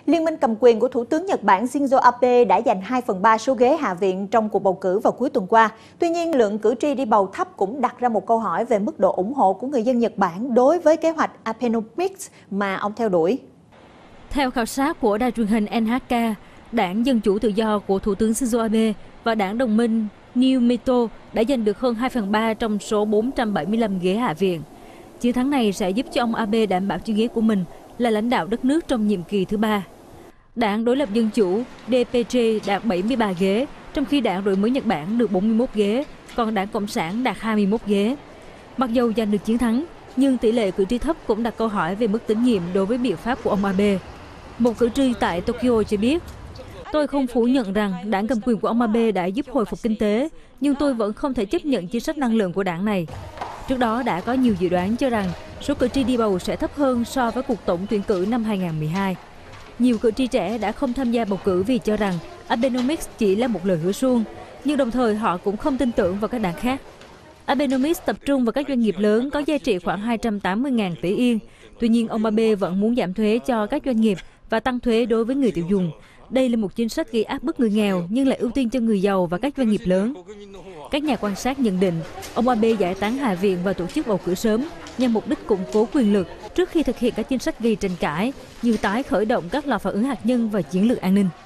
Liên minh cầm quyền của Thủ tướng Nhật Bản Shinzo Abe đã giành 2/3 số ghế Hạ viện trong cuộc bầu cử vào cuối tuần qua. Tuy nhiên, lượng cử tri đi bầu thấp cũng đặt ra một câu hỏi về mức độ ủng hộ của người dân Nhật Bản đối với kế hoạch Abenomics mà ông theo đuổi. Theo khảo sát của đài truyền hình NHK, Đảng Dân Chủ Tự Do của Thủ tướng Shinzo Abe và đảng đồng minh New Mito đã giành được hơn 2/3 trong số 475 ghế Hạ viện. Chiến thắng này sẽ giúp cho ông Abe đảm bảo chiếc ghế của mình là lãnh đạo đất nước trong nhiệm kỳ thứ 3. Đảng đối lập Dân Chủ DPG đạt 73 ghế, trong khi Đảng Đổi mới Nhật Bản được 41 ghế, còn Đảng Cộng sản đạt 21 ghế. Mặc dù giành được chiến thắng, nhưng tỷ lệ cử tri thấp cũng đặt câu hỏi về mức tín nhiệm đối với biện pháp của ông Abe. Một cử tri tại Tokyo cho biết, tôi không phủ nhận rằng đảng cầm quyền của ông Abe đã giúp hồi phục kinh tế, nhưng tôi vẫn không thể chấp nhận chính sách năng lượng của đảng này. Trước đó đã có nhiều dự đoán cho rằng số cử tri đi bầu sẽ thấp hơn so với cuộc tổng tuyển cử năm 2012. Nhiều cử tri trẻ đã không tham gia bầu cử vì cho rằng Abenomics chỉ là một lời hứa suông, nhưng đồng thời họ cũng không tin tưởng vào các đảng khác. Abenomics tập trung vào các doanh nghiệp lớn có giá trị khoảng 280.000 tỷ yên. Tuy nhiên, ông Abe vẫn muốn giảm thuế cho các doanh nghiệp và tăng thuế đối với người tiêu dùng. Đây là một chính sách gây áp bức người nghèo nhưng lại ưu tiên cho người giàu và các doanh nghiệp lớn. Các nhà quan sát nhận định, ông Abe giải tán Hạ viện và tổ chức bầu cử sớm nhằm mục đích củng cố quyền lực trước khi thực hiện các chính sách gây tranh cãi như tái khởi động các lò phản ứng hạt nhân và chiến lược an ninh.